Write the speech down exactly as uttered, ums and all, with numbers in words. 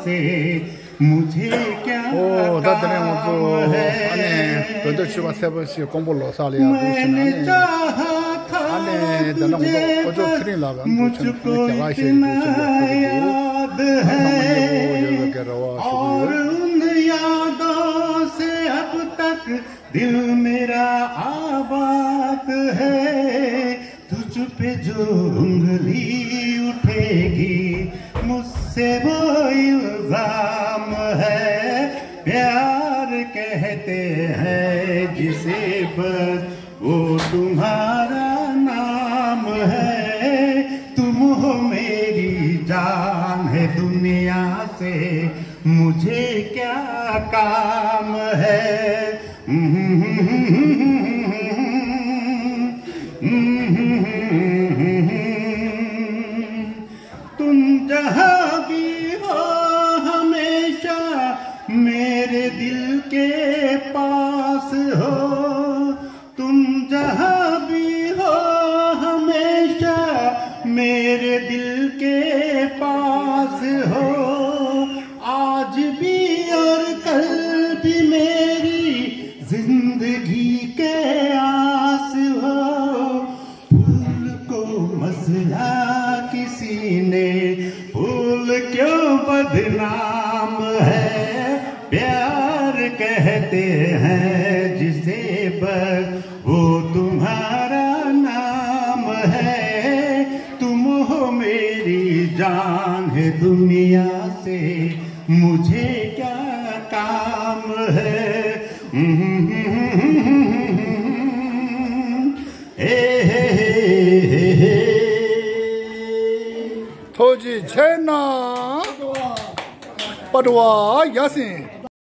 से मुझे क्या काम है। मैंने चाहा था तुझे बस मुझको इतना याद है और उन यादों से अब तक दिल मेरा आबाद है। तुझ पे जो उंगली उठेगी मुझसे वो इल्जाम है। प्यार कहते हैं जिसे बस वो तुम्हारा नाम है। तुम हो मेरी जान है दुनिया से मुझे क्या काम है। तुम जहाँ भी हो हमेशा मेरे दिल के पास हो। तुम जहाँ भी हो हमेशा मेरे दिल के पास हो। आज भी और कल भी मेरी जिंदगी के आस हो। फूल को मसला किसी ने फूल क्यों बदनाम है। प्यार कहते हैं जिसे बस वो तुम्हारा नाम है। तुम हो मेरी जान है दुनिया से मुझे क्या काम है। 토지 채나 빠르와 야신